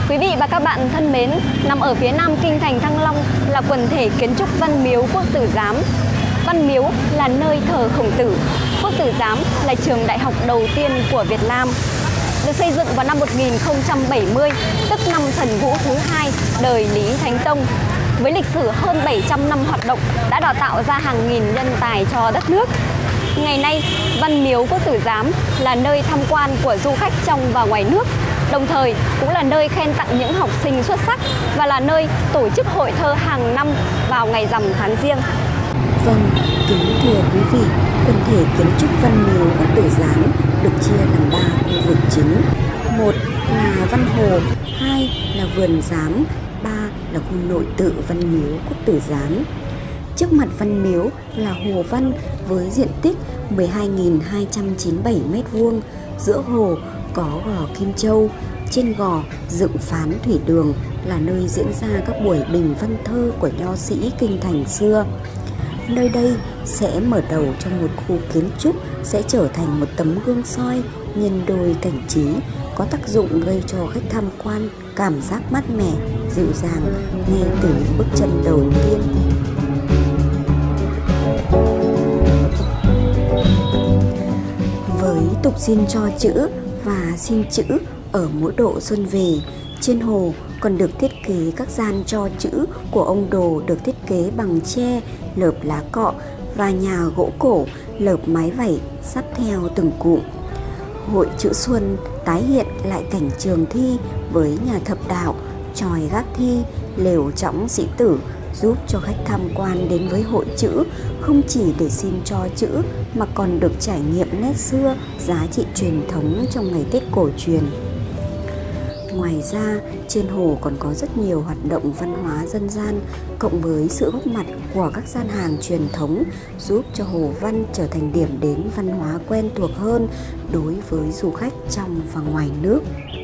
Quý vị và các bạn thân mến, nằm ở phía nam kinh thành Thăng Long là quần thể kiến trúc Văn Miếu Quốc Tử Giám. Văn Miếu là nơi thờ Khổng Tử. Quốc Tử Giám là trường đại học đầu tiên của Việt Nam. Được xây dựng vào năm 1070, tức năm Thần Vũ thứ 2 đời Lý Thánh Tông. Với lịch sử hơn 700 năm hoạt động đã đào tạo ra hàng nghìn nhân tài cho đất nước. Ngày nay, Văn Miếu Quốc Tử Giám là nơi tham quan của du khách trong và ngoài nước, đồng thời cũng là nơi khen tặng những học sinh xuất sắc và là nơi tổ chức hội thơ hàng năm vào ngày rằm tháng Giêng. Vâng, kính thưa quý vị, quần thể kiến trúc Văn Miếu Quốc Tử Giám được chia làm 3 khu vực chính. Một là Văn Hồ, 2 là Vườn Giám, 3 là khu nội tự Văn Miếu Quốc Tử Giám. Trước mặt Văn Miếu là Hồ Văn với diện tích 12.297 m², giữa hồ có gò Kim Châu, trên gò dựng phán thủy đường là nơi diễn ra các buổi bình văn thơ của nho sĩ kinh thành xưa. Nơi đây sẽ mở đầu cho một khu kiến trúc sẽ trở thành một tấm gương soi nhân đôi cảnh trí, có tác dụng gây cho khách tham quan cảm giác mát mẻ, dịu dàng ngay từ những bước chân đầu tiên. Với tục xin cho chữ và xin chữ ở mỗi độ xuân về, trên hồ còn được thiết kế các gian cho chữ của ông Đồ được thiết kế bằng tre, lợp lá cọ và nhà gỗ cổ lợp mái vảy sắp theo từng cụm. Hội chữ xuân tái hiện lại cảnh trường thi với nhà thập đạo, chòi gác thi, lều trõng sĩ tử, giúp cho khách tham quan đến với hội chữ không chỉ để xin cho chữ mà còn được trải nghiệm nét xưa, giá trị truyền thống trong ngày Tết cổ truyền. Ngoài ra, trên hồ còn có rất nhiều hoạt động văn hóa dân gian, cộng với sự góp mặt của các gian hàng truyền thống giúp cho Hồ Văn trở thành điểm đến văn hóa quen thuộc hơn đối với du khách trong và ngoài nước.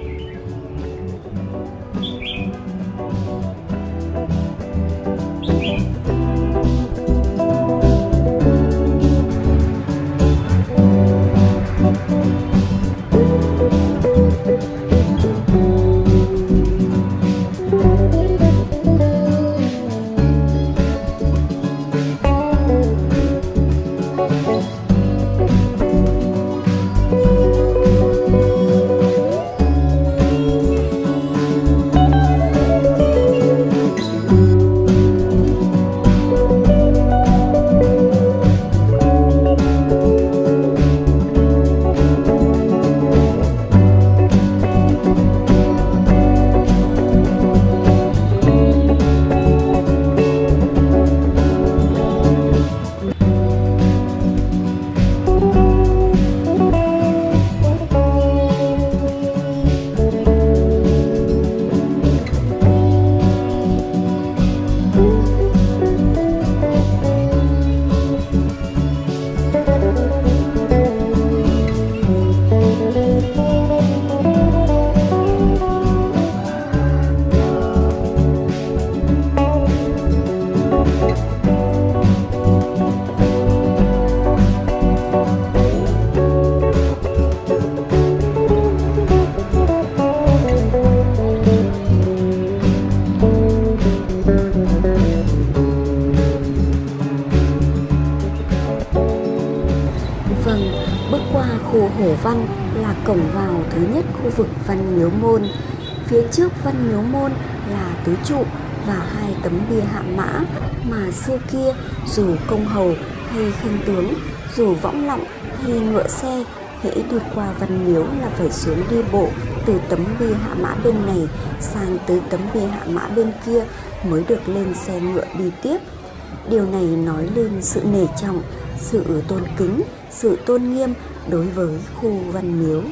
Hồ Văn là cổng vào thứ nhất khu vực Văn Miếu Môn. Phía trước Văn Miếu Môn là tứ trụ và 2 tấm bia hạ mã mà xưa kia dù công hầu hay khanh tướng, dù võng lọng hay ngựa xe, hễ đi qua Văn Miếu là phải xuống đi bộ từ tấm bia hạ mã bên này sang tới tấm bia hạ mã bên kia mới được lên xe ngựa đi tiếp. Điều này nói lên sự nể trọng, sự tôn kính, sự tôn nghiêm đối với khu Văn Miếu.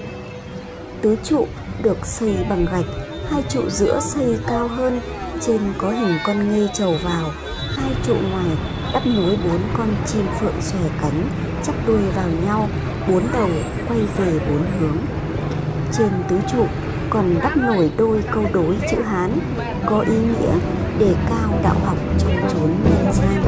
Tứ trụ được xây bằng gạch, 2 trụ giữa xây cao hơn, trên có hình con nghê trầu vào, 2 trụ ngoài đắp nối 4 con chim phượng xòe cánh chắp đuôi vào nhau, 4 đầu quay về 4 hướng. Trên tứ trụ còn đắp nổi đôi câu đối chữ Hán, có ý nghĩa đề cao đạo học trong chốn nhân gian.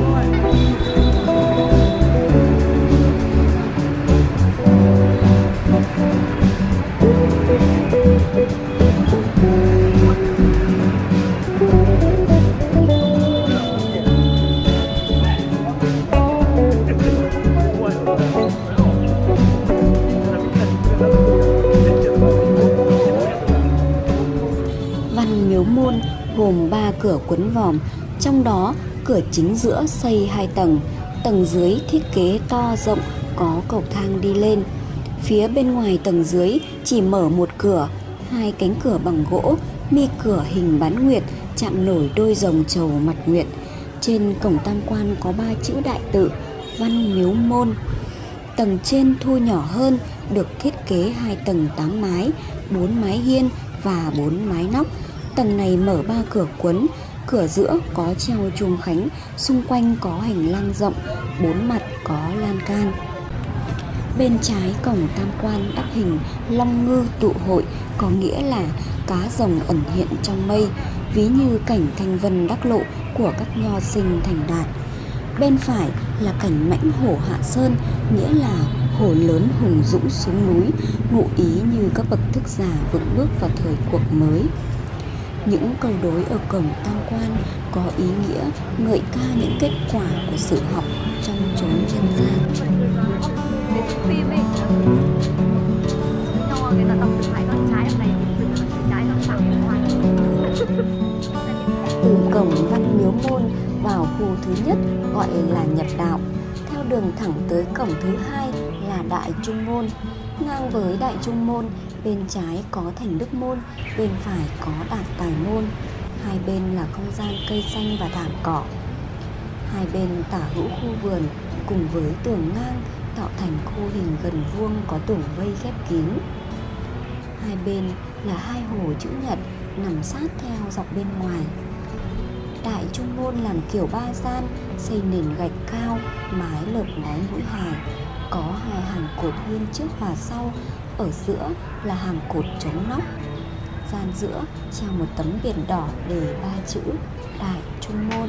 gồm 3 cửa quấn vòm, trong đó cửa chính giữa xây 2 tầng, tầng dưới thiết kế to rộng có cầu thang đi lên. Phía bên ngoài tầng dưới chỉ mở một cửa, 2 cánh cửa bằng gỗ, mi cửa hình bán nguyệt, chạm nổi đôi rồng trầu mặt nguyệt. Trên cổng tam quan có 3 chữ đại tự Văn Miếu Môn. Tầng trên thu nhỏ hơn, được thiết kế 2 tầng 8 mái, 4 mái hiên và 4 mái nóc. Tầng này mở 3 cửa quấn, cửa giữa có treo chuông khánh, xung quanh có hành lang rộng, 4 mặt có lan can. Bên trái cổng tam quan đắp hình long ngư tụ hội, có nghĩa là cá rồng ẩn hiện trong mây, ví như cảnh thanh vân đắc lộ của các nho sinh thành đạt. Bên phải là cảnh mãnh hổ hạ sơn, nghĩa là hổ lớn hùng dũng xuống núi, ngụ ý như các bậc thức giả vững bước vào thời cuộc mới. Những câu đối ở cổng tam quan có ý nghĩa ngợi ca những kết quả của sự học trong chốn nhân gian. Từ cổng Văn Miếu Môn vào khu thứ nhất gọi là nhập đạo, theo đường thẳng tới cổng thứ hai là Đại Trung Môn. Ngang với Đại Trung Môn, bên trái có Thành Đức Môn, bên phải có Đạt Tài Môn. Hai bên là không gian cây xanh và thảm cỏ. Hai bên tả hữu khu vườn cùng với tường ngang tạo thành khu hình gần vuông có tường vây khép kín. Hai bên là 2 hồ chữ nhật nằm sát theo dọc bên ngoài. Đại Trung Môn làm kiểu 3 gian, xây nền gạch cao, mái lợp ngói mũi hài, có 2 hàng cột hiên trước và sau, ở giữa là hàng cột chống nóc. Gian giữa treo một tấm biển đỏ đề 3 chữ Đại Trung Môn.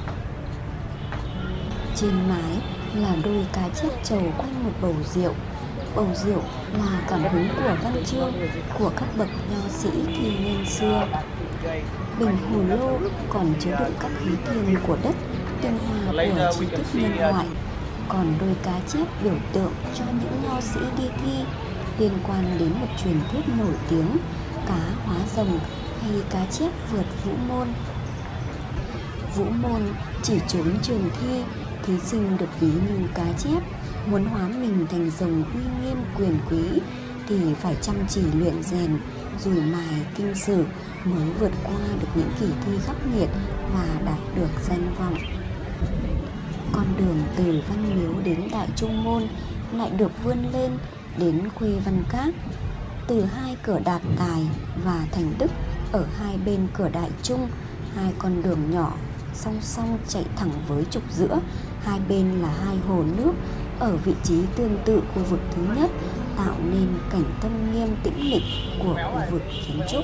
Trên mái là đôi cá chép trầu quanh một bầu rượu. Bầu rượu là cảm hứng của văn chương của các bậc nho sĩ thi niên xưa. Bình hồ lô còn chứa đựng các khí thiên của đất, tinh hoa của tri thức nhân loại. Còn đôi cá chép biểu tượng cho những nho sĩ đi thi, liên quan đến một truyền thuyết nổi tiếng cá hóa rồng hay cá chép vượt vũ môn. Vũ môn chỉ trốn trường thi, thí sinh được ví như cá chép, muốn hóa mình thành rồng uy nghiêm quyền quý thì phải chăm chỉ luyện rèn, dùi mài kinh sử mới vượt qua được những kỳ thi khắc nghiệt và đạt được danh vọng. Con đường từ Văn Miếu đến Đại Trung Môn lại được vươn lên đến Khuê Văn Các. Từ 2 cửa Đạt Tài và Thành Đức ở hai bên cửa Đại Trung, 2 con đường nhỏ song song chạy thẳng với trục giữa, hai bên là 2 hồ nước ở vị trí tương tự khu vực thứ nhất, tạo nên cảnh tâm nghiêm tĩnh mịch của khu vực kiến trúc.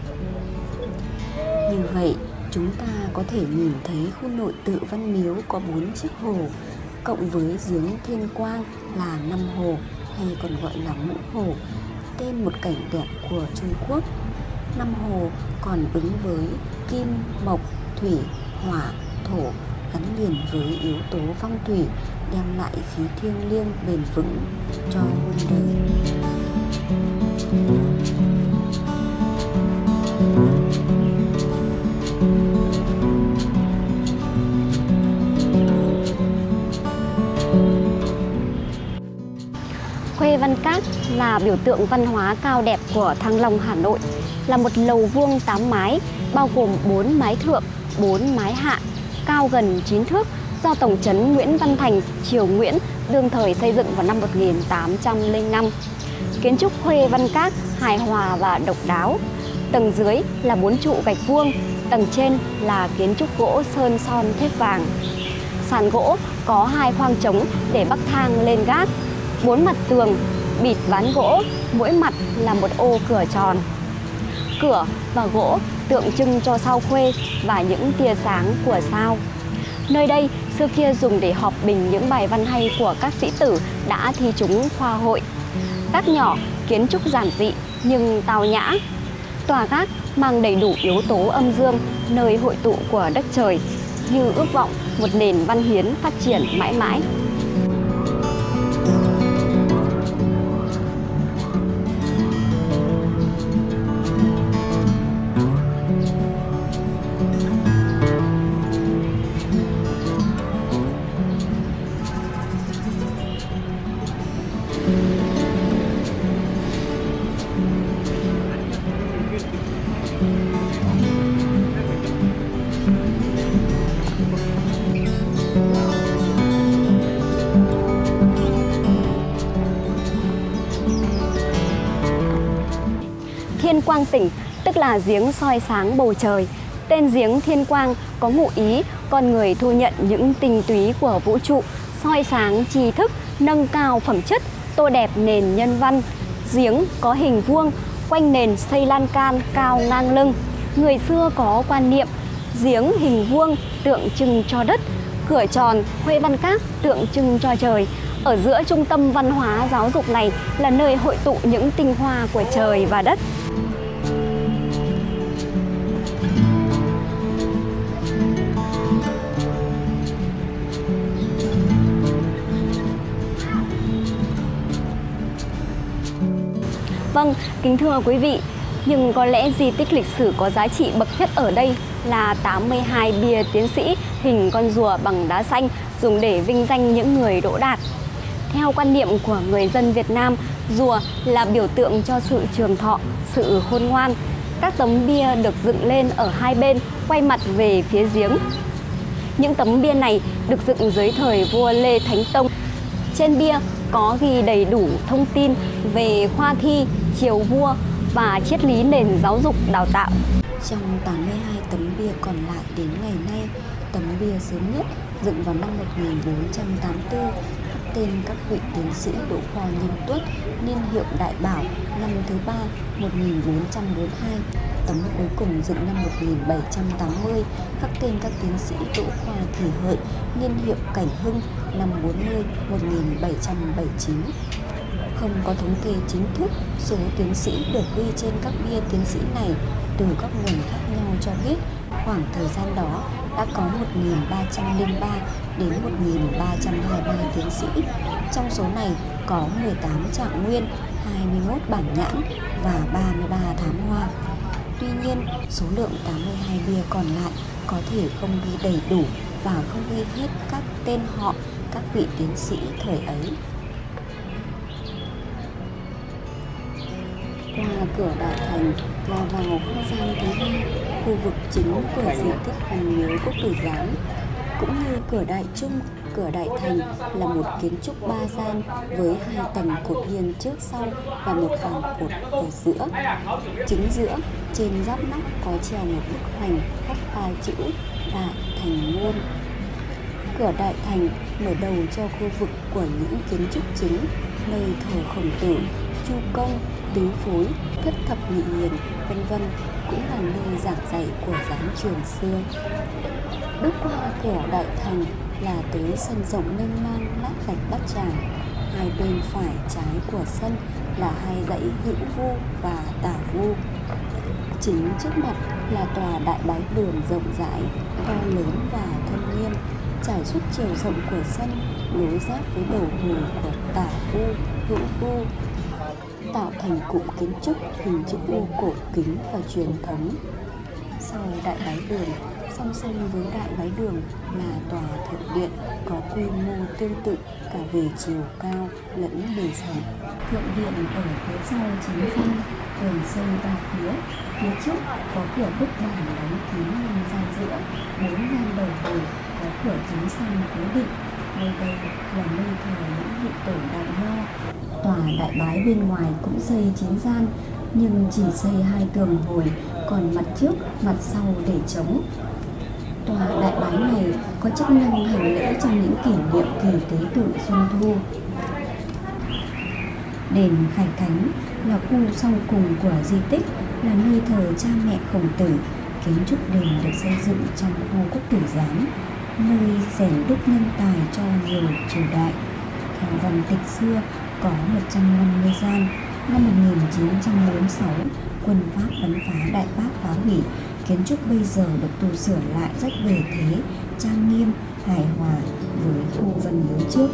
Như vậy, chúng ta có thể nhìn thấy khu nội tự Văn Miếu có 4 chiếc hồ, cộng với giếng Thiên Quang là 5 hồ, hay còn gọi là Ngũ Hồ, tên một cảnh đẹp của Trung Quốc. 5 hồ còn ứng với kim, mộc, thủy, hỏa, thổ, gắn liền với yếu tố phong thủy, đem lại khí thiêng liêng bền vững cho muôn đời. Khuê Văn Các là biểu tượng văn hóa cao đẹp của Thăng Long, Hà Nội, là một lầu vuông 8 mái, bao gồm 4 mái thượng, 4 mái hạ, cao gần 9 thước, do Tổng trấn Nguyễn Văn Thành, triều Nguyễn, đương thời xây dựng vào năm 1805. Kiến trúc Khuê Văn Các hài hòa và độc đáo. Tầng dưới là 4 trụ gạch vuông, tầng trên là kiến trúc gỗ sơn son thép vàng. Sàn gỗ có 2 khoang trống để bắc thang lên gác. 4 mặt tường bịt ván gỗ, mỗi mặt là một ô cửa tròn. Cửa và gỗ tượng trưng cho sao Khuê và những tia sáng của sao. Nơi đây xưa kia dùng để họp bình những bài văn hay của các sĩ tử đã thi trúng khoa hội. Gác nhỏ, kiến trúc giản dị nhưng tao nhã. Tòa gác mang đầy đủ yếu tố âm dương, nơi hội tụ của đất trời, như ước vọng một nền văn hiến phát triển mãi mãi. Thiên Quang Tỉnh tức là giếng soi sáng bầu trời. Tên giếng Thiên Quang có ngụ ý con người thu nhận những tinh túy của vũ trụ, soi sáng tri thức, nâng cao phẩm chất, tô đẹp nền nhân văn. Giếng có hình vuông, quanh nền xây lan can cao ngang lưng. Người xưa có quan niệm giếng hình vuông tượng trưng cho đất, cửa tròn huê văn các tượng trưng cho trời. Ở giữa trung tâm văn hóa giáo dục này là nơi hội tụ những tinh hoa của trời và đất. Vâng, kính thưa quý vị, nhưng có lẽ di tích lịch sử có giá trị bậc nhất ở đây là 82 bia tiến sĩ hình con rùa bằng đá xanh dùng để vinh danh những người đỗ đạt. Theo quan niệm của người dân Việt Nam, rùa là biểu tượng cho sự trường thọ, sự khôn ngoan. Các tấm bia được dựng lên ở hai bên, quay mặt về phía giếng. Những tấm bia này được dựng dưới thời vua Lê Thánh Tông. Trên bia có ghi đầy đủ thông tin về khoa thi, triều vua và triết lý nền giáo dục đào tạo. Trong 82 tấm bia còn lại đến ngày nay, tấm bia sớm nhất dựng vào năm 1484 khắc tên các vị tiến sĩ Đỗ Khoa Nhân Tuất, niên hiệu Đại Bảo, năm thứ 3 1442. Tấm cuối cùng dựng năm 1780 khắc tên các tiến sĩ Đỗ Khoa Kỳ Hợi, niên hiệu Cảnh Hưng, năm 40 1779. Không có thống kê chính thức số tiến sĩ được ghi trên các bia tiến sĩ này, từ các nguồn khác nhau cho biết khoảng thời gian đó đã có 1303 đến 1323 tiến sĩ. Trong số này có 18 trạng nguyên, 21 bảng nhãn và 33 thám hoa. Tuy nhiên, số lượng 82 bia còn lại có thể không ghi đầy đủ và không ghi hết các tên họ các vị tiến sĩ thời ấy. Qua cửa Đại Thành là vào không gian thứ hai, khu vực chính của di tích Văn Miếu Quốc Tử Giám. Cũng như cửa Đại Trung, cửa Đại Thành là một kiến trúc ba gian với 2 tầng cột hiên trước sau và một hàng cột ở giữa. Chính giữa, trên giáp nóc có treo một bức hoành khắc 3 chữ Đại Thành Môn. Cửa Đại Thành mở đầu cho khu vực của những kiến trúc chính, nơi thờ Khổng Tử, Chu Công, Tứ Phối, Thất Thập Nhị Hiền, vân vân, cũng là nơi giảng dạy của giám trường xưa. Bước qua cửa Đại Thành là tới sân rộng mênh mang lát gạch Bát Tràng. Hai bên phải trái của sân là hai dãy Hữu Vu và Tả Vu. Chính trước mặt là tòa Đại Bái Đường rộng rãi, to lớn và thông nghiêm, trải suốt chiều rộng của sân, nối giáp với đầu hồi của Tả Vu, Hữu Vu, tạo thành cụm kiến trúc hình chữ U cổ kính và truyền thống. Sau Đại Bái Đường, song song với Đại Bái Đường là tòa Thượng Điện có quy mô tương tự cả về chiều cao lẫn bề rộng. Thượng Điện ở phía sau chính gian, tường xây 3 phía trước có cửa bức đàn đóng kín 5 gian giữa, 4 gian đầu hồi có cửa kính xanh cố định. Nơi đây là nơi thờ những vị tổ Đạo Nho. Tòa Đại Bái bên ngoài cũng xây 9 gian, nhưng chỉ xây 2 tường hồi, còn mặt trước, mặt sau để trống. Tòa Đại Bái này có chức năng hành lễ trong những kỷ niệm kỳ tế tự Xuân Thu. Đền Khải Thánh là khu sau cùng của di tích, là nơi thờ cha mẹ Khổng Tử. Kiến trúc đền được xây dựng trong khu Quốc Tử Giám, nơi rèn đúc nhân tài cho nhiều triều đại. Theo văn tịch xưa, có 150 gian. Năm 1946, quân Pháp bắn phá Đại Bác phá hủy. Kiến trúc bây giờ được tu sửa lại rất bề thế, trang nghiêm, hài hòa với khu Văn Miếu trước.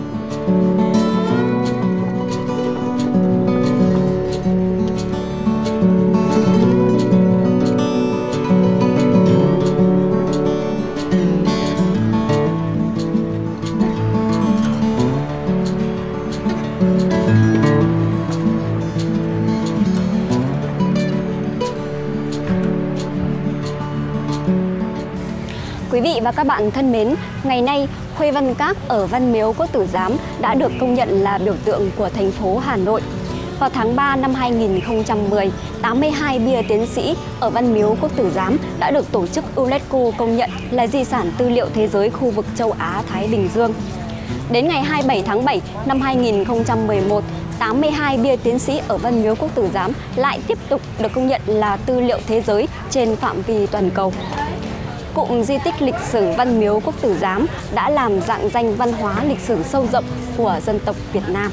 Quý vị và các bạn thân mến, ngày nay Khuê Văn Các ở Văn Miếu Quốc Tử Giám đã được công nhận là biểu tượng của thành phố Hà Nội. Vào tháng 3 năm 2010, 82 bia tiến sĩ ở Văn Miếu Quốc Tử Giám đã được tổ chức UNESCO công nhận là di sản tư liệu thế giới khu vực châu Á-Thái Bình Dương. Đến ngày 27 tháng 7 năm 2011, 82 bia tiến sĩ ở Văn Miếu Quốc Tử Giám lại tiếp tục được công nhận là tư liệu thế giới trên phạm vi toàn cầu. Cụm di tích lịch sử Văn Miếu Quốc Tử Giám đã làm rạng danh văn hóa lịch sử sâu rộng của dân tộc Việt Nam.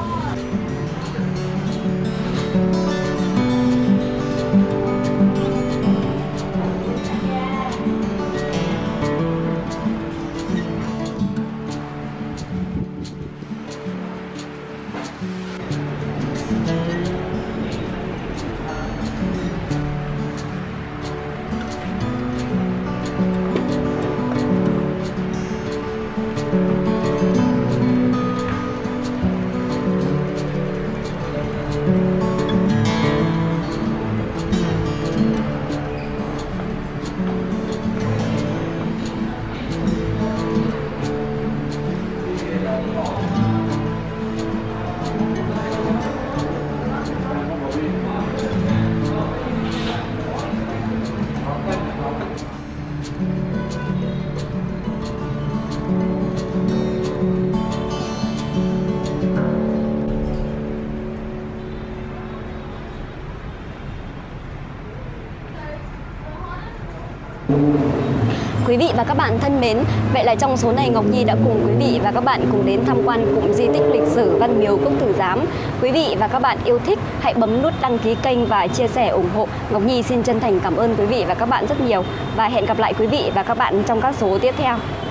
Quý vị và các bạn thân mến, vậy là trong số này Ngọc Nhi đã cùng quý vị và các bạn cùng đến tham quan cụm di tích lịch sử Văn Miếu Quốc Tử Giám. Quý vị và các bạn yêu thích hãy bấm nút đăng ký kênh và chia sẻ ủng hộ. Ngọc Nhi xin chân thành cảm ơn quý vị và các bạn rất nhiều và hẹn gặp lại quý vị và các bạn trong các số tiếp theo.